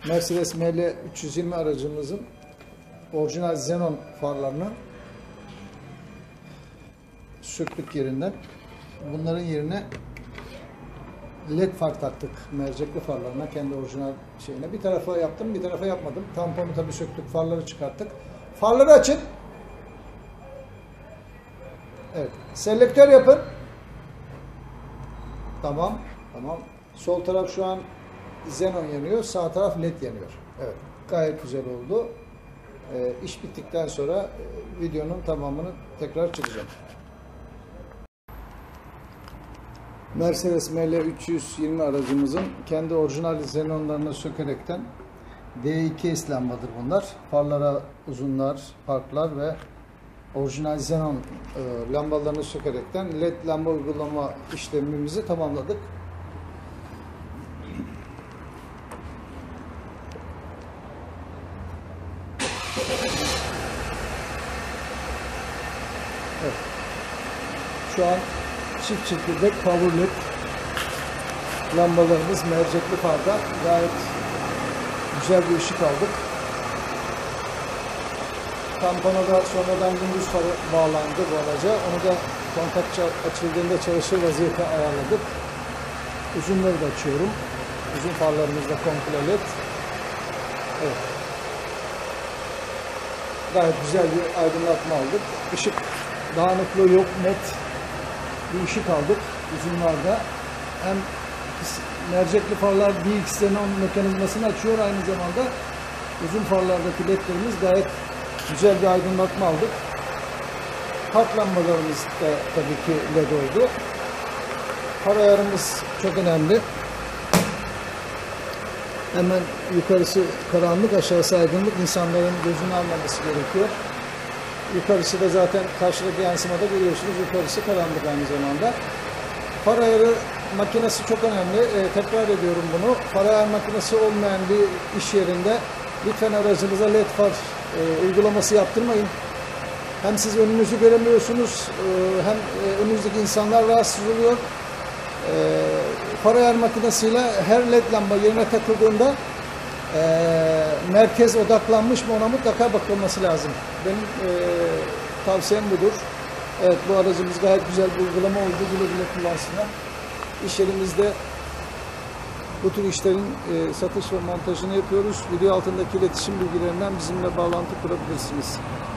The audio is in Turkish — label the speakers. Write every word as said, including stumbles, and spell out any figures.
Speaker 1: Mercedes M L üç yüz yirmi aracımızın orijinal xenon farlarını söktük yerinden. Bunların yerine led far taktık mercekli farlarına, kendi orijinal şeyine. Bir tarafa yaptım, bir tarafa yapmadım. Tamponu tabii söktük, farları çıkarttık. Farları açın. Evet. Selektör yapın. Tamam. Tamam. Sol taraf şu an xenon yanıyor, sağ taraf led yanıyor. Evet. Gayet güzel oldu. Ee, iş bittikten sonra e, videonun tamamını tekrar çekeceğim. Mercedes M L üç yüz yirmi aracımızın kendi orijinal xenonlarını sökerekten D iki S lambadır bunlar. Farlara uzunlar, parklar ve orijinal xenon e, lambalarını sökerekten led lamba uygulama işlemimizi tamamladık. Evet. Şu an çift çekirdek power led lambalarımız mercekli farda gayet güzel bir ışık aldık. Tampona da sonradan gündüz farı bağlandı bu araca. Onu da kontak açıldığında çalışır vaziyete ayarladık. Uzunları da açıyorum. Uzun farlarımız da komple led. Evet. Gayet güzel bir aydınlatma aldık. Işık dağınıklığı yok, net bir ışık aldık uzunlarda. Hem mercekli farlar D iki xenon mekanizmasını açıyor, aynı zamanda uzun farlardaki ledlerimiz gayet güzel bir aydınlatma aldık. Park lambalarımız da tabii ki led oldu. Far ayarımız çok önemli. Hemen yukarısı karanlık, aşağısı aydınlık, insanların gözünü almaması gerekiyor. Yukarısı da zaten karşıdaki yansımada görüyorsunuz. Yukarısı karanlık aynı zamanda. Far ayarı makinesi çok önemli. E, tekrar ediyorum bunu. Far ayar makinesi olmayan bir iş yerinde lütfen aracınıza led far e, uygulaması yaptırmayın. Hem siz önünüzü göremiyorsunuz, e, hem e, önünüzdeki insanlar rahatsız oluyor. E, far ayar makinesiyle her led lamba yerine takıldığında e, merkez odaklanmış mı, ona mutlaka bakılması lazım. Benim e, tavsiyem budur. Evet, bu aracımız gayet güzel bir uygulama oldu. Güle güle kullansınlar. İş yerimizde bu tür işlerin e, satış ve montajını yapıyoruz. Video altındaki iletişim bilgilerinden bizimle bağlantı kurabilirsiniz.